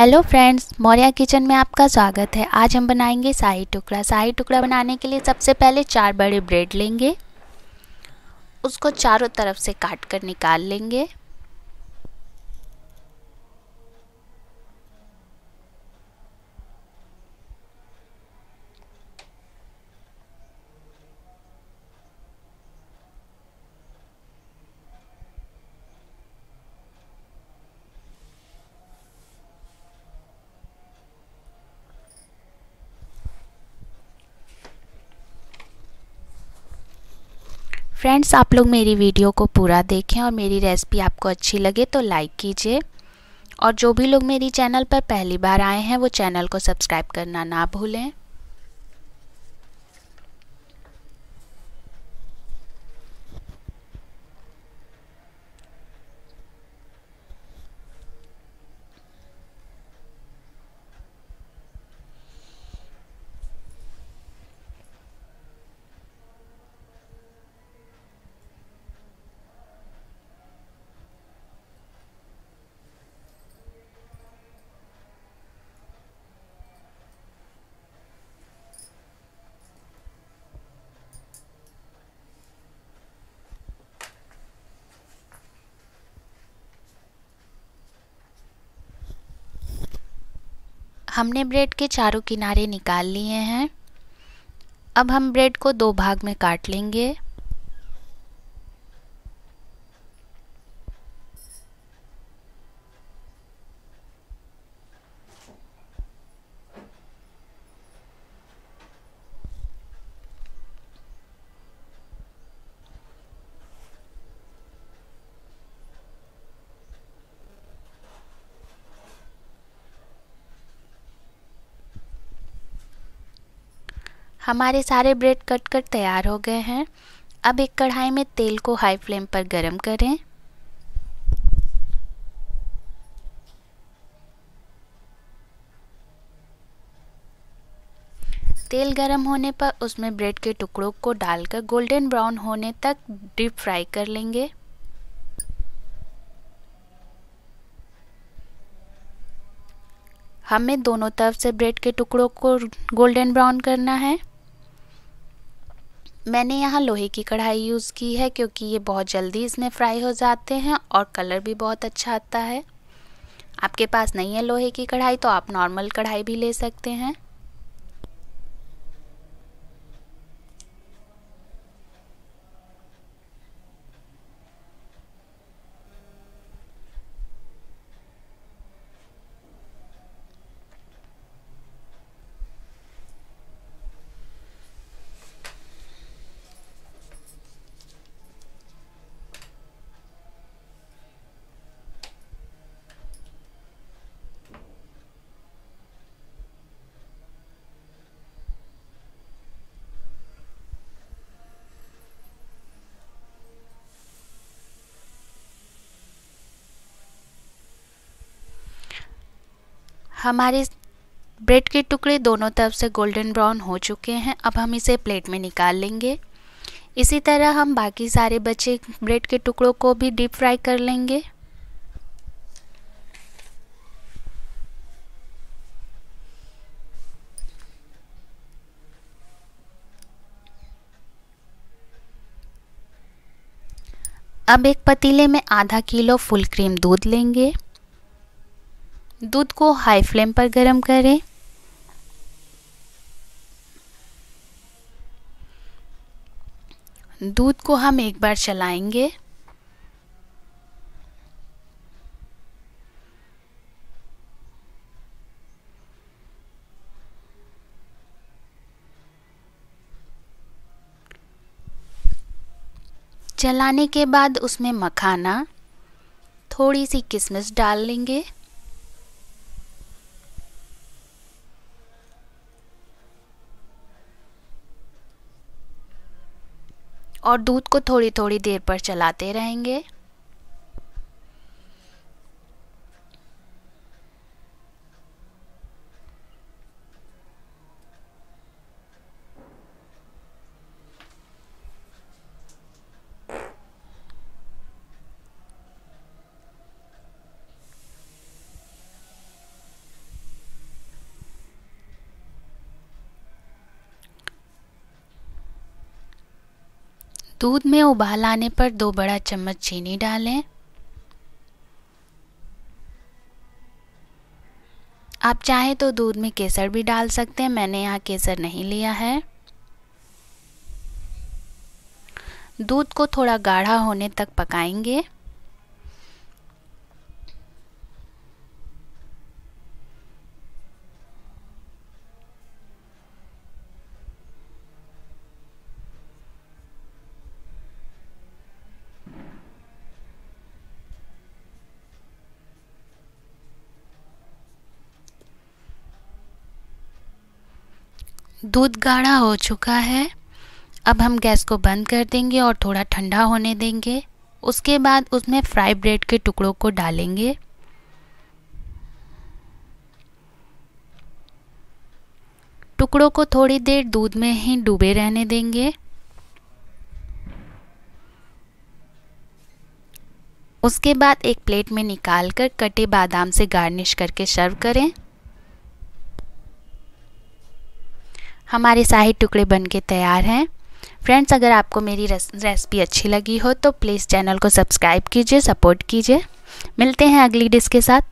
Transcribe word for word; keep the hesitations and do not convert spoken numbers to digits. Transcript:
Hello friends, Maurya kitchen में आपका स्वागत है। आज हम बनाएंगे शाही टुकड़ा। शाही टुकड़ा बनाने के लिए सबसे पहले चार बड़े ब्रेड लेंगे, उसको चारों तरफ से काट कर निकाल लेंगे। फ्रेंड्स, आप लोग मेरी वीडियो को पूरा देखें और मेरी रेसिपी आपको अच्छी लगे तो लाइक कीजिए। और जो भी लोग मेरी चैनल पर पहली बार आए हैं वो चैनल को सब्सक्राइब करना ना भूलें। हमने ब्रेड के चारों किनारे निकाल लिए हैं। अब हम ब्रेड को दो भाग में काट लेंगे। हमारे सारे ब्रेड कट कर तैयार हो गए हैं। अब एक कढ़ाई में तेल को हाई फ्लेम पर गरम करें। तेल गरम होने पर उसमें ब्रेड के टुकड़ों को डालकर गोल्डन ब्राउन होने तक डीप फ्राई कर लेंगे। हमें दोनों तरफ से ब्रेड के टुकड़ों को गोल्डन ब्राउन करना है। मैंने यहाँ लोहे की कढ़ाई यूज़ की है क्योंकि ये बहुत जल्दी इसमें फ्राई हो जाते हैं और कलर भी बहुत अच्छा आता है। आपके पास नहीं है लोहे की कढ़ाई तो आप नॉर्मल कढ़ाई भी ले सकते हैं। हमारे ब्रेड के टुकड़े दोनों तरफ से गोल्डन ब्राउन हो चुके हैं। अब हम इसे प्लेट में निकाल लेंगे। इसी तरह हम बाकी सारे बचे ब्रेड के टुकड़ों को भी डीप फ्राई कर लेंगे। अब एक पतीले में आधा किलो फुल क्रीम दूध लेंगे। दूध को हाई फ्लेम पर गरम करें। दूध को हम एक बार चलाएंगे। चलाने के बाद उसमें मखाना, थोड़ी सी किशमिश डाल लेंगे। और दूध को थोड़ी थोड़ी देर पर चलाते रहेंगे। दूध में उबाल आने पर दो बड़ा चम्मच चीनी डालें। आप चाहें तो दूध में केसर भी डाल सकते हैं, मैंने यहाँ केसर नहीं लिया है। दूध को थोड़ा गाढ़ा होने तक पकाएंगे। दूध गाढ़ा हो चुका है। अब हम गैस को बंद कर देंगे और थोड़ा ठंडा होने देंगे। उसके बाद उसमें फ्राई ब्रेड के टुकड़ों को डालेंगे। टुकड़ों को थोड़ी देर दूध में ही डूबे रहने देंगे। उसके बाद एक प्लेट में निकालकर कटे बादाम से गार्निश करके सर्व करें। हमारे शाही टुकड़े बनके तैयार हैं। फ्रेंड्स, अगर आपको मेरी रेसिपी अच्छी लगी हो तो प्लीज़ चैनल को सब्सक्राइब कीजिए, सपोर्ट कीजिए। मिलते हैं अगली डिश के साथ।